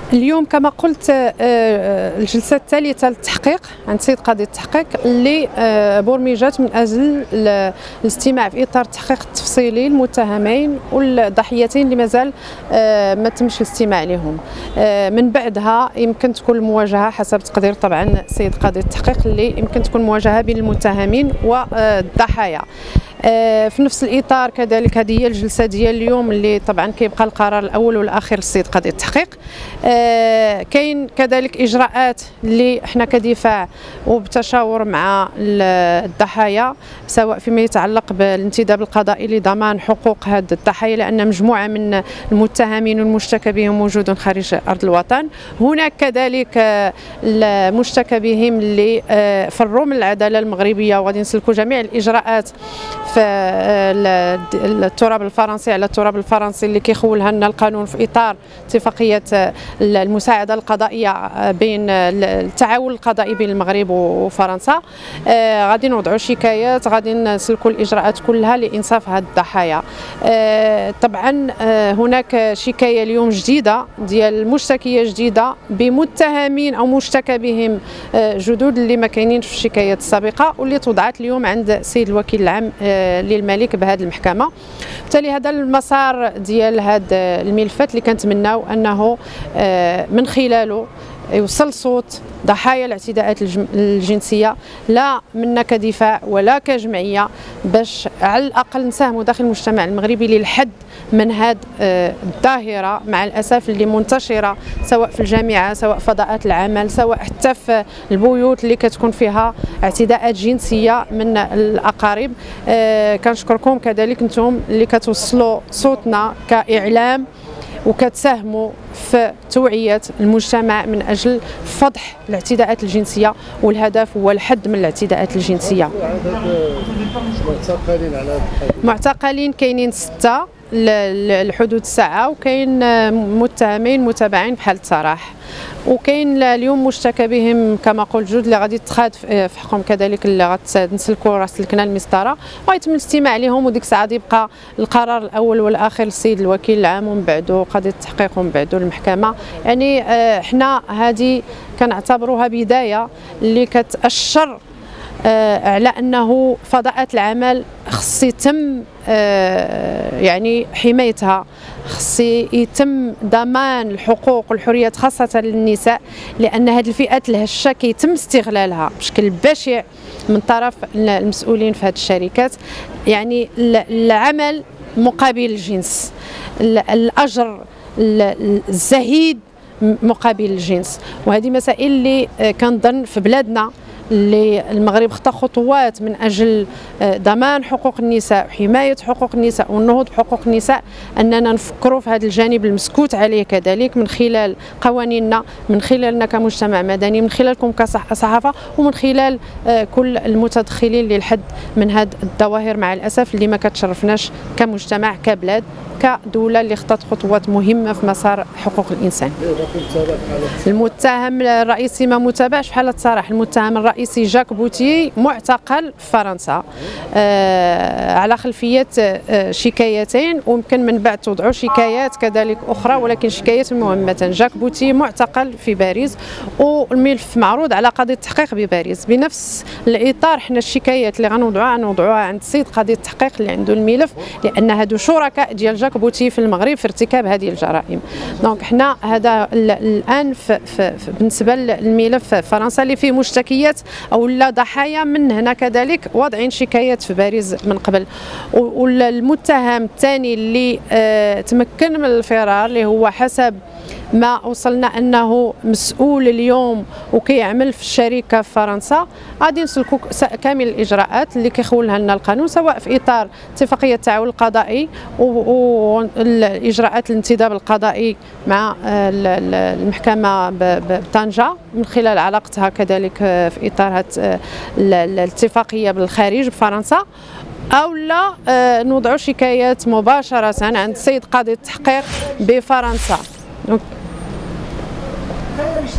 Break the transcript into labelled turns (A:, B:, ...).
A: اليوم كما قلت الجلسة الثالثة للتحقيق عند سيد قاضي التحقيق اللي برمجت من أجل الاستماع في إطار التحقيق التفصيلي للمتهمين والضحيتين اللي مازال ما تمش الاستماع لهم. من بعدها يمكن تكون المواجهة حسب تقدير طبعا سيد قاضي التحقيق اللي يمكن تكون مواجهة بين المتهمين والضحايا. في نفس الاطار كذلك هذه هي الجلسه ديال اليوم اللي طبعا كيبقى القرار الاول والاخير للسيد قاضي التحقيق. كاين كذلك اجراءات اللي احنا كدفاع وبتشاور مع الضحايا سواء فيما يتعلق بالانتداب القضائي لضمان حقوق هذه الضحايا، لان مجموعه من المتهمين والمشتكى بهم موجودون خارج ارض الوطن. هناك كذلك المشتكى بهم اللي فروا من العداله المغربيه وغادي نسلكوا جميع الاجراءات في التراب الفرنسي على التراب الفرنسي اللي كيخولها لنا القانون في اطار اتفاقيه المساعده القضائيه بين التعاون القضائي بين المغرب وفرنسا. غادي نوضعوا شكايات، غادي نسلكوا الاجراءات كلها لانصاف هاد الضحايا. طبعا هناك شكايه اليوم جديده ديال المشتكيه جديده بمتهمين او مشتكى بهم جدد اللي ما كاينينش في الشكايات السابقه واللي توضعت اليوم عند السيد الوكيل العام للملك بهذه المحكمه. بالتالي هذا المسار ديال هذا الملفات اللي كنتمناو انه من خلاله يوصل صوت ضحايا الاعتداءات الجنسيه لا منا كدفاع ولا كجمعيه، باش على الاقل نساهموا داخل المجتمع المغربي للحد من هذه الظاهره مع الاسف اللي منتشره سواء في الجامعه سواء فضاءات العمل سواء حتى في البيوت اللي كتكون فيها اعتداءات جنسيه من الاقارب. كنشكركم كذلك انتم اللي كتوصلوا صوتنا كاعلام وكتساهموا في توعية المجتمع من أجل فضح الاعتداءات الجنسية، والهدف هو الحد من الاعتداءات الجنسية. معتقلين كاينين 6 لحدود الساعة، وكاين متهمين متابعين بحالة سراح، وكاين اليوم مشتكى بهم كما قلت جوج اللي غادي يتخاذ في حقهم كذلك اللي غتنسلكوا سلكنا المسطره ويتم الاستماع لهم، وديك الساعه يبقى القرار الاول والاخير للسيد الوكيل العام ومن بعده قاضي التحقيق ومن بعده المحكمه. يعني حنا هذه كنعتبروها بدايه اللي كتأشر على انه فضاءات العمل خص يتم يعني حمايتها، خص يتم ضمان الحقوق والحريات خاصة للنساء، لأن هذه الفئات الهشة كيتم استغلالها بشكل بشع من طرف المسؤولين في هذه الشركات. يعني العمل مقابل الجنس، الأجر الزهيد مقابل الجنس، وهذه مسائل اللي كنظن في بلادنا اللي المغرب خطى خطوات من اجل ضمان حقوق النساء وحمايه حقوق النساء والنهوض بحقوق النساء، اننا نفكروا في هذا الجانب المسكوت عليه كذلك من خلال قوانيننا، من خلالنا كمجتمع مدني، من خلالكم كصحافه، ومن خلال كل المتدخلين للحد من هذه الظواهر مع الاسف اللي ما كتشرفناش كمجتمع كبلاد كدوله اللي خطت خطوات مهمه في مسار حقوق الانسان. المتهم الرئيسي ما متابعش في حاله سراح. المتهم الرئيسي جاك بوتي معتقل في فرنسا على خلفيه شكايتين، ويمكن من بعد توضعوا شكايات كذلك اخرى ولكن شكايات مهمه. جاك بوتي معتقل في باريس والملف معروض على قاضي التحقيق بباريس. بنفس الاطار حنا الشكايات اللي غنوضعوها عند السيد قاضي التحقيق اللي عنده الملف، لان هادو شركاء ديال جاك بوتي في المغرب في ارتكاب هذه الجرائم. دونك حنا هذا الان بالنسبه للملف فرنسا اللي فيه مشتكيات او لا ضحايا من هنا كذلك واضعين شكايات في باريس من قبل. والمتهم الثاني اللي تمكن من الفرار اللي هو حسب ما وصلنا انه مسؤول اليوم وكيعمل في الشركه في فرنسا، غادي نسلكوا كامل الاجراءات اللي كيخولها لنا القانون سواء في اطار اتفاقيه التعاون القضائي والاجراءات الانتداب القضائي مع المحكمه بطنجه من خلال علاقتها كذلك في اطار الاتفاقيه بالخارج بفرنسا، او لا نوضعوا شكايات مباشره عند السيد قاضي التحقيق بفرنسا.